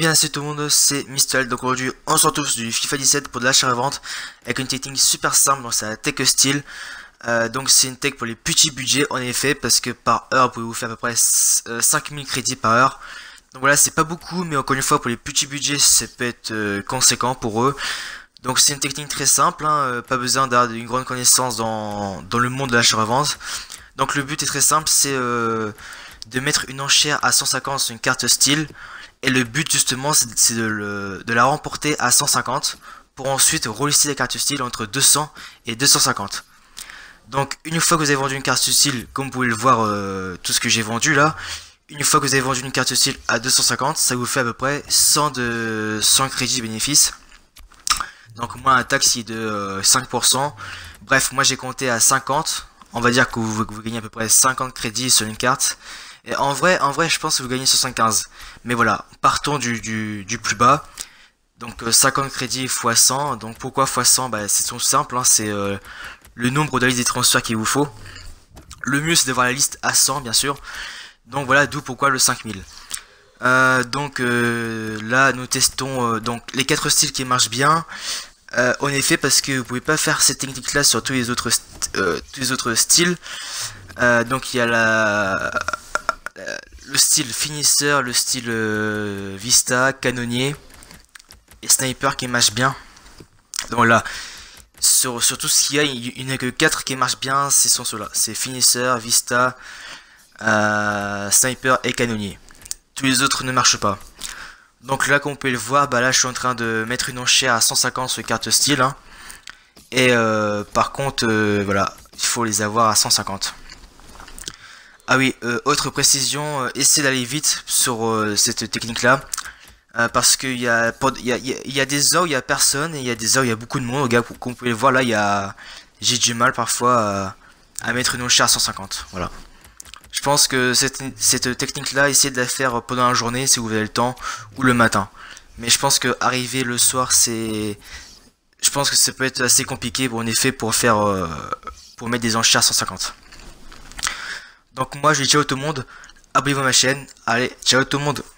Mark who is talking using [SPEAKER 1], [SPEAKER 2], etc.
[SPEAKER 1] bien c'est tout le monde, c'est Mistel. Donc aujourd'hui on se retrouve sur du FIFA 17 pour de l'achat-revente avec une technique super simple, donc c'est la tech style. Donc c'est une tech pour les petits budgets en effet, parce que par heure vous pouvez vous faire à peu près 5000 crédits par heure. Donc voilà, c'est pas beaucoup, mais encore une fois pour les petits budgets ça peut être conséquent pour eux. Donc c'est une technique très simple, hein, pas besoin d'avoir une grande connaissance dans le monde de l'achat-revente. Donc le but est très simple, c'est de mettre une enchère à 150 sur une carte style. Et le but justement c'est de la remporter à 150 pour ensuite relister la carte style entre 200 et 250. Donc une fois que vous avez vendu une carte style, comme vous pouvez le voir, tout ce que j'ai vendu là, une fois que vous avez vendu une carte style à 250, ça vous fait à peu près 100 crédits bénéfices. Donc moi un taxe est de 5%. Bref, moi j'ai compté à 50. On va dire que vous gagnez à peu près 50 crédits sur une carte. Et en vrai, je pense que vous gagnez 75. Mais voilà, partons du plus bas. Donc 50 crédits x 100. Donc pourquoi x 100? Bah, c'est tout simple, hein, c'est le nombre de la liste des transferts qu'il vous faut. Le mieux c'est d'avoir la liste à 100 bien sûr. Donc voilà, d'où pourquoi le 5000. Là nous testons donc les 4 styles qui marchent bien. En effet, parce que vous pouvez pas faire cette technique là sur tous les autres styles. Donc il y a le style finisseur, le style vista, canonnier et sniper qui marche bien. Donc là, sur tout ce qu'il y a, il n'y a que 4 qui marchent bien, ce sont ceux-là. C'est finisseur, vista, sniper et canonnier. Tous les autres ne marchent pas. Donc là, comme vous pouvez le voir, bah là je suis en train de mettre une enchère à 150 sur les cartes style. Hein. Et par contre, voilà, il faut les avoir à 150. Ah oui, autre précision, essayez d'aller vite sur cette technique là. Parce qu'il y a des heures où il y a personne et il y a des heures où il y a beaucoup de monde. Regarde, comme vous pouvez le voir là, j'ai du mal parfois à mettre une enchère à 150. Voilà. Je pense que cette technique là, essayez de la faire pendant la journée si vous avez le temps, ou le matin. Mais je pense que arriver le soir, je pense que ça peut être assez compliqué en effet pour mettre des enchères à 150. Donc moi je dis ciao tout le monde, abonnez-vous à ma chaîne, allez ciao tout le monde.